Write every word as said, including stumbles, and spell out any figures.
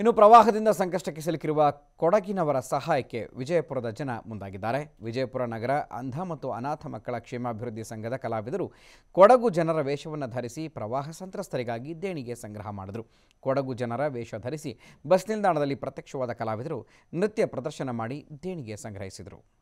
ಇನ್ನು ಪ್ರವಾಹದಿಂದ ಸಂಕಷ್ಟಕ್ಕೆ ಸಿಲುಕಿರುವ ಕೊಡಗಿನವರ ಸಹಾಯಕ್ಕೆ ವಿಜಯಪುರದ ಜನ ಮುಂದಾಗಿದ್ದಾರೆ. ವಿಜಯಪುರ ನಗರ ಅಂಧ ಮತ್ತು ಅನಾಥ ಮಕ್ಕಳ ಕ್ಷೇಮಾಭಿವೃದ್ಧಿ ಸಂಘದ ಕಲಾವಿದರು ಕೊಡಗು ಜನರ ವೇಷವನ್ನು ಧರಿಸಿ ಪ್ರವಾಹ ಸಂತ್ರಸ್ತರಿಗಾಗಿ ದೇಣಿಗೆ ಸಂಗ್ರಹ ಮಾಡಿದರು. ಕೊಡಗು ಜನರ ವೇಷ ಧರಿಸಿ ಬಸ್ ನಿಲ್ದಾಣದಲ್ಲಿ ಪ್ರತ್ಯಕ್ಷವಾದ ಕಲಾವಿದರು ನೃತ್ಯ ಪ್ರದರ್ಶನ ಮಾಡಿ ದೇಣಿಗೆ ಸಂಗ್ರಹಿಸಿದರು.